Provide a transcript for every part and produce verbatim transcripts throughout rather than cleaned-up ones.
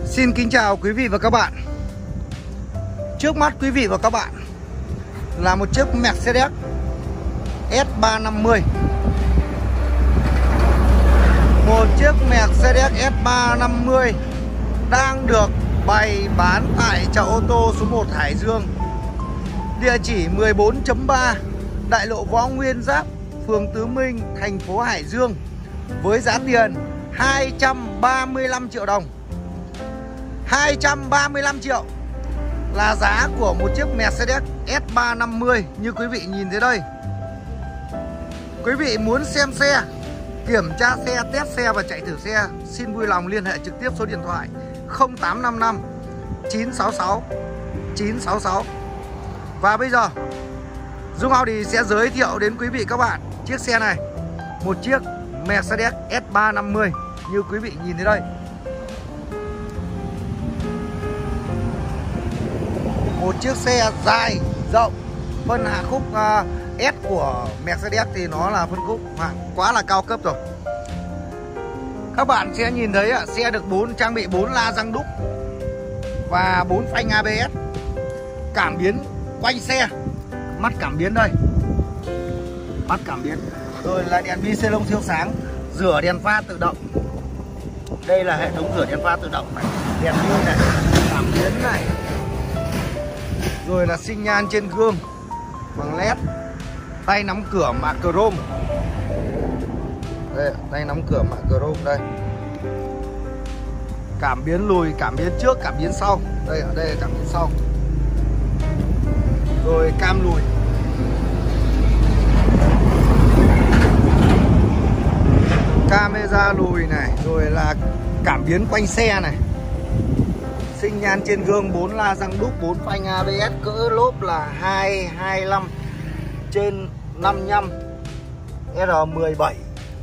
Xin kính chào quý vị và các bạn. Trước mắt quý vị và các bạn là một chiếc Mercedes S ba năm mươi. Một chiếc Mercedes S ba năm mươi đang được bày bán tại chợ ô tô số một Hải Dương. Địa chỉ mười bốn chấm ba Đại lộ Võ Nguyên Giáp, phường Tứ Minh, thành phố Hải Dương, với giá tiền hai trăm ba mươi lăm triệu đồng. hai trăm ba mươi lăm triệu là giá của một chiếc Mercedes S ba năm mươi như quý vị nhìn thấy đây. Quý vị muốn xem xe, kiểm tra xe, test xe và chạy thử xe, xin vui lòng liên hệ trực tiếp số điện thoại không tám năm năm chín sáu sáu chín sáu sáu. Và bây giờ Dung Audi sẽ giới thiệu đến quý vị các bạn chiếc xe này, một chiếc Mercedes S ba năm mươi như quý vị nhìn thấy đây. Một chiếc xe dài, rộng, phân hạ khúc uh, S của Mercedes thì nó là phân khúc quá là cao cấp rồi. Các bạn sẽ nhìn thấy uh, xe được bốn trang bị bốn la răng đúc và bốn phanh a bê ét, cảm biến quanh xe, mắt cảm biến đây, mắt cảm biến, rồi là đèn bi xê lông siêu sáng, rửa đèn pha tự động. Đây là hệ thống rửa đèn pha tự động này, đèn bi này, cảm biến này, rồi là xi nhan trên gương bằng led, tay nắm cửa mạ chrome. Đây, tay nắm cửa mạ chrome đây. Cảm biến lùi, cảm biến trước, cảm biến sau. Đây, ở đây là cảm biến sau. Rồi cam lùi. Camera lùi này, rồi là cảm biến quanh xe này. Xi nhan trên gương, bốn la răng đúc, bốn phanh a bê ét, cỡ lốp là hai hai lăm trên năm mươi lăm R mười bảy.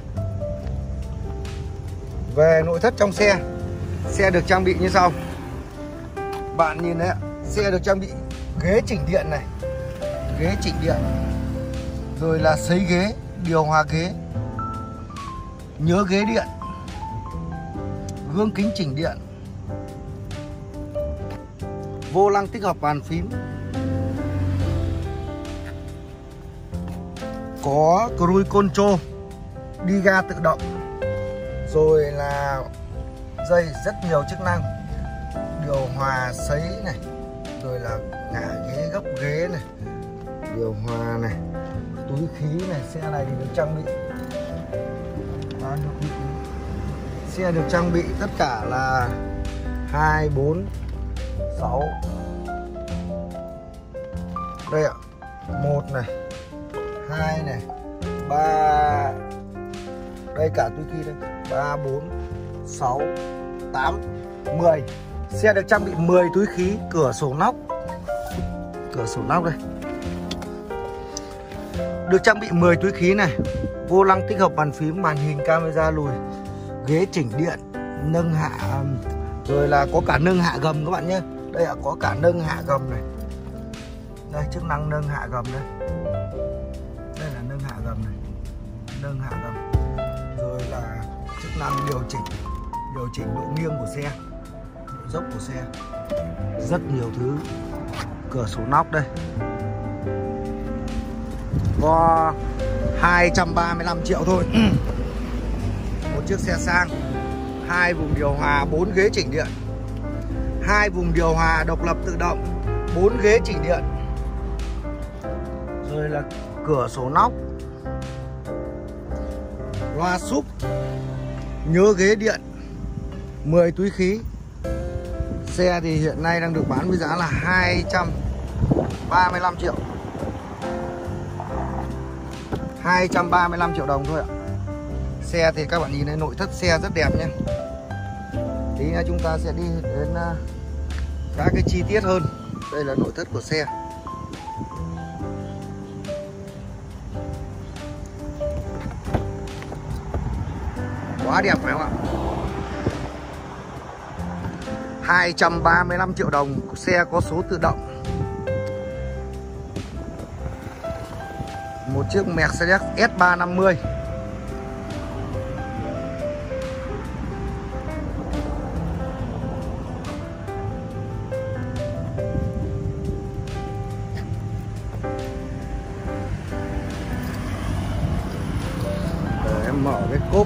Về nội thất trong xe, xe được trang bị như sau. Bạn nhìn đấy ạ, xe được trang bị ghế chỉnh điện này, ghế chỉnh điện, rồi là sấy ghế, điều hòa ghế, nhớ ghế điện, gương kính chỉnh điện, vô lăng tích hợp bàn phím, có cruise control, đi ga tự động, rồi là dây rất nhiều chức năng, điều hòa sấy này, rồi là ngả ghế, gấp ghế này, điều hòa này, túi khí này. Xe này thì được trang bị bao nhiêu túi khí? Xe được trang bị tất cả là hai, bốn, sáu. Đây ạ, một này, hai này, ba. Đây cả túi khí đây, ba, bốn, sáu, tám, mười. Xe được trang bị mười túi khí, cửa sổ nóc. Cửa sổ nóc đây. Được trang bị mười túi khí này, vô lăng tích hợp bàn phím, màn hình camera lùi, ghế chỉnh điện, nâng hạ, rồi là có cả nâng hạ gầm các bạn nhé. Đây ạ, có cả nâng hạ gầm này. Đây, chức năng nâng hạ gầm đây. Đây là nâng hạ gầm này, nâng hạ gầm. Rồi là chức năng điều chỉnh, điều chỉnh độ nghiêng của xe, độ dốc của xe, rất nhiều thứ. Cửa sổ nóc đây. Có hai trăm ba mươi lăm triệu thôi. Một chiếc xe sang, hai vùng điều hòa, bốn ghế chỉnh điện, hai vùng điều hòa độc lập tự động, bốn ghế chỉnh điện, rồi là cửa sổ nóc, loa súp, nhớ ghế điện, mười túi khí. Xe thì hiện nay đang được bán với giá là hai trăm ba mươi lăm triệu, hai trăm ba mươi lăm triệu đồng thôi ạ. Xe thì các bạn nhìn thấy nội thất xe rất đẹp nhé. Tí nữa chúng ta sẽ đi đến các cái chi tiết hơn. Đây là nội thất của xe. Quá đẹp phải không ạ? hai trăm ba mươi lăm triệu đồng, xe có số tự động. Một chiếc Mercedes S ba năm mươi.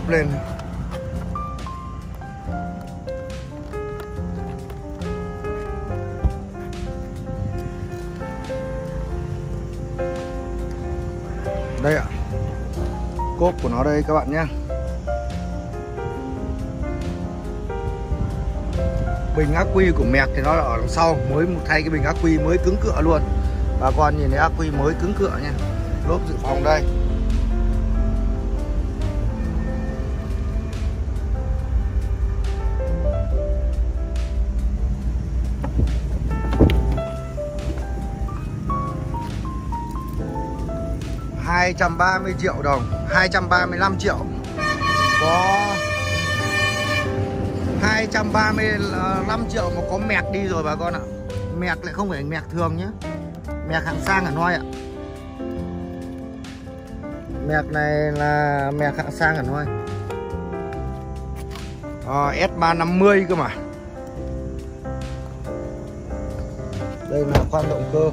bốc lên. Đây ạ, cốp của nó đây các bạn nhé. Bình ắc quy của Mẹc thì nó là ở đằng sau, mới thay cái bình ắc quy mới cứng cựa luôn. Bà con nhìn thấy ắc quy mới cứng cựa nha. Lốp dự phòng đây. hai trăm ba mươi triệu đồng, hai trăm ba mươi lăm triệu. Có hai trăm ba mươi lăm triệu mà có Mẹc đi rồi bà con ạ. Mẹc lại không phải Mẹc thường nhé. Mẹc hạng sang hẳn hoi ạ. Mẹc này là Mẹc hạng sang hẳn hoi. à, S ba năm mươi cơ mà. Đây là khoang động cơ.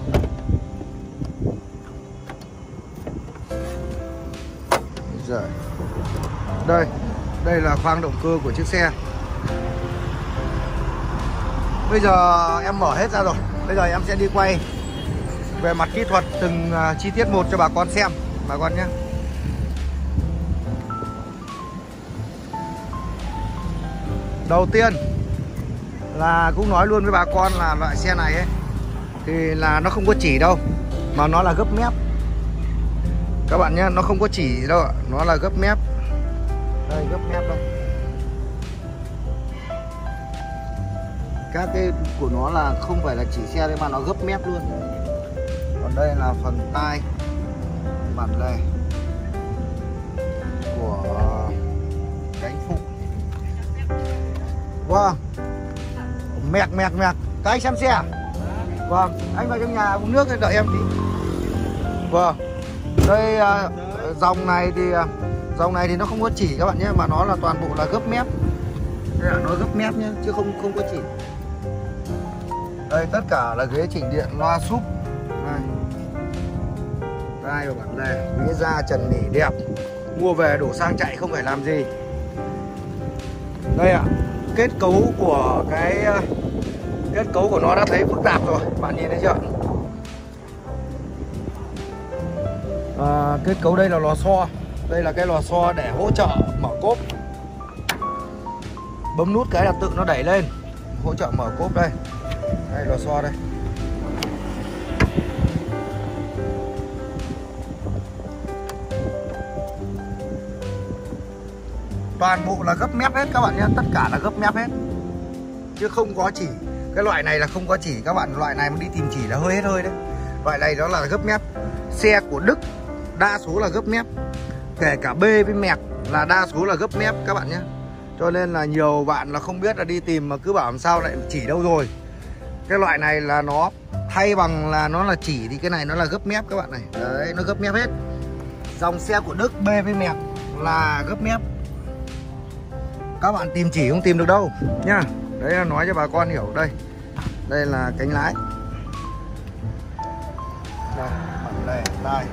Rồi. Đây, đây là khoang động cơ của chiếc xe. Bây giờ em mở hết ra rồi. Bây giờ em sẽ đi quay về mặt kỹ thuật từng chi tiết một cho bà con xem, bà con nhé. Đầu tiên là cũng nói luôn với bà con là loại xe này ấy thì là nó không có chỉ đâu, mà nó là gấp mép. Các bạn nhé, nó không có chỉ đâu ạ, nó là gấp mép. Đây, gấp mép đây. Các cái của nó là không phải là chỉ xe đấy mà nó gấp mép luôn. Còn đây là phần tai bản lề của cánh phụ. Vâng. Mẹc mẹc mẹc. Các anh xem xe. Vâng, anh vào trong nhà uống nước đợi em tí. Vâng. Đây uh, dòng này thì uh, dòng này thì nó không có chỉ các bạn nhé, mà nó là toàn bộ là gấp mép. Đây là nó gấp mép nhé, chứ không không có chỉ. Đây tất cả là ghế chỉnh điện, loa súp. Đây. Đây và bản lề, ghế da trần nỉ đẹp. Mua về đổ sang chạy không phải làm gì. Đây ạ, kết cấu của cái uh, kết cấu của nó đã thấy phức tạp rồi, bạn nhìn thấy chưa? À, kết cấu đây là lò xo. Đây là cái lò xo để hỗ trợ mở cốp. Bấm nút cái là tự nó đẩy lên, hỗ trợ mở cốp đây. Đây lò xo đây. Toàn bộ là gấp mép hết các bạn nhé, tất cả là gấp mép hết. Chứ không có chỉ. Cái loại này là không có chỉ các bạn, loại này mà đi tìm chỉ là hơi hết hơi đấy. Loại này đó là gấp mép. Xe của Đức đa số là gấp mép. Kể cả B với Mẹc là đa số là gấp mép các bạn nhé. Cho nên là nhiều bạn là không biết là đi tìm mà cứ bảo làm sao lại chỉ đâu rồi. Cái loại này là nó thay bằng là nó là chỉ, thì cái này nó là gấp mép các bạn này. Đấy, nó gấp mép hết. Dòng xe của Đức B với Mẹc là gấp mép. Các bạn tìm chỉ không tìm được đâu nhá. Đấy là nói cho bà con hiểu. Đây, đây là cánh lái. Đây, bản lề, đây.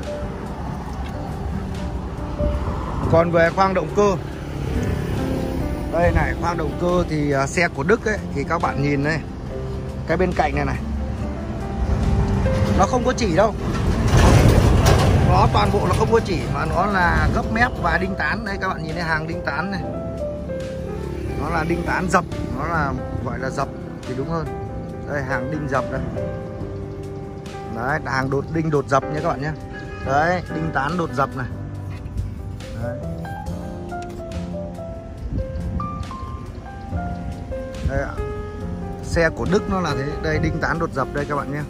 Còn về khoang động cơ, đây này, khoang động cơ thì uh, xe của Đức ấy, thì các bạn nhìn đây, cái bên cạnh này này, nó không có chỉ đâu. Nó toàn bộ là không có chỉ, mà nó là gấp mép và đinh tán. Đây các bạn nhìn thấy hàng đinh tán này. Nó là đinh tán dập, nó là gọi là dập thì đúng hơn. Đây hàng đinh dập đây. Đấy, hàng đột đinh đột dập nha các bạn nhé. Đấy, đinh tán đột dập này. Đấy. Đây ạ. Xe của Đức nó là thế. Đây đinh tán đột dập đây các bạn nhé.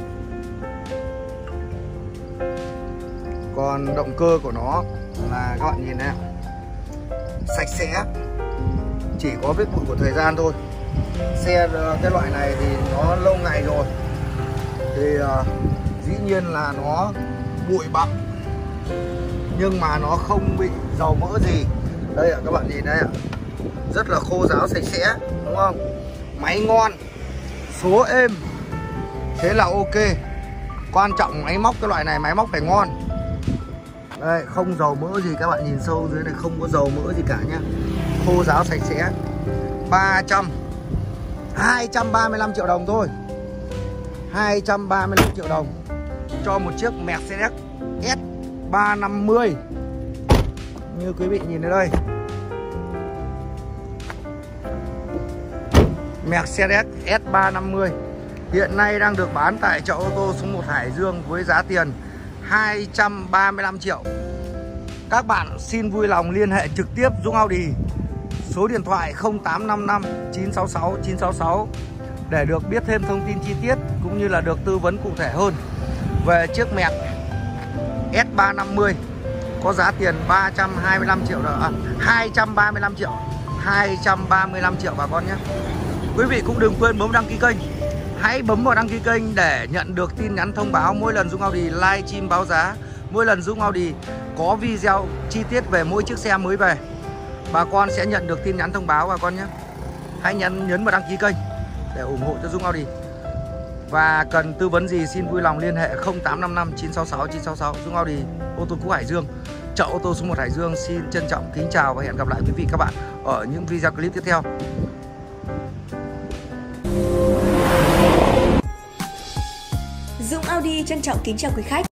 Còn động cơ của nó là các bạn nhìn này, sạch sẽ, chỉ có vết bụi của thời gian thôi. Xe cái loại này thì nó lâu ngày rồi thì uh, dĩ nhiên là nó bụi bặm, nhưng mà nó không bị dầu mỡ gì. Đây ạ, các bạn nhìn đây ạ, rất là khô ráo sạch sẽ, đúng không? Máy ngon, số êm, thế là ok. Quan trọng máy móc cái loại này máy móc phải ngon. Đây, không dầu mỡ gì, các bạn nhìn sâu dưới này không có dầu mỡ gì cả nhá. Khô ráo sạch sẽ. ba trăm hai trăm ba mươi lăm triệu đồng thôi. hai trăm ba mươi lăm triệu đồng cho một chiếc Mercedes S ba năm mươi. Như quý vị nhìn ở đây, Mercedes S ba năm mươi hiện nay đang được bán tại chợ ô tô số một Hải Dương với giá tiền hai trăm ba mươi lăm triệu. Các bạn xin vui lòng liên hệ trực tiếp Dũng Audi, số điện thoại không tám năm năm chín sáu sáu chín sáu sáu để được biết thêm thông tin chi tiết cũng như là được tư vấn cụ thể hơn về chiếc Merc S ba năm mươi có giá tiền ba trăm hai mươi lăm triệu đồng, à, hai trăm ba mươi lăm triệu, hai trăm ba mươi lăm triệu bà con nhé. Quý vị cũng đừng quên bấm đăng ký kênh. Hãy bấm vào đăng ký kênh để nhận được tin nhắn thông báo mỗi lần Dũng Audi livestream báo giá, mỗi lần Dũng Audi có video chi tiết về mỗi chiếc xe mới về. Bà con sẽ nhận được tin nhắn thông báo bà con nhé. Hãy nhấn nhấn vào đăng ký kênh để ủng hộ cho Dũng Audi. Và cần tư vấn gì xin vui lòng liên hệ không tám năm năm chín sáu sáu chín sáu sáu. Dũng Audi ô tô cũ Hải Dương, chợ ô tô số một Hải Dương xin trân trọng kính chào và hẹn gặp lại quý vị các bạn ở những video clip tiếp theo. Dũng Audi trân trọng kính chào quý khách.